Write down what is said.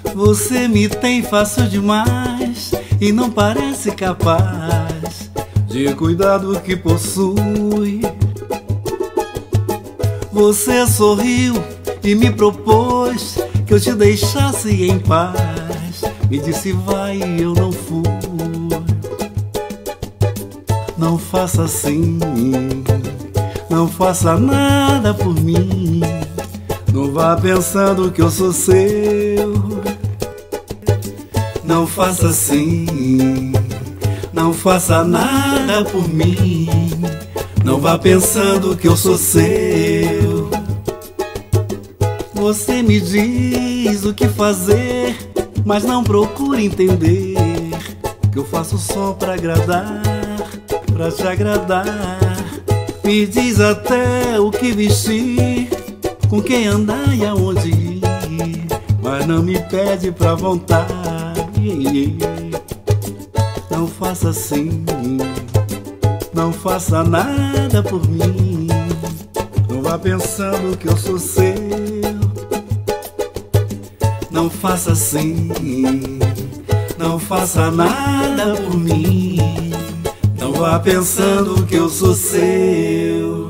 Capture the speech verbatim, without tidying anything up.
Você me tem fácil demais e não parece capaz de cuidar do que possui. Você sorriu e me propôs que eu te deixasse em paz. Me disse vai e eu não fui. Não faça assim, não faça nada por mim. Não vá pensando que eu sou seu. Não faça assim, não faça nada por mim. Não vá pensando que eu sou seu. Você me diz o que fazer, mas não procure entender que eu faço só pra agradar, pra te agradar. Me diz até o que vestir, com quem andar e aonde ir, mas não me pede pra vontade. Não faça assim, não faça nada por mim. Não vá pensando que eu sou seu. Não faça assim, não faça nada por mim. Não vá pensando que eu sou seu.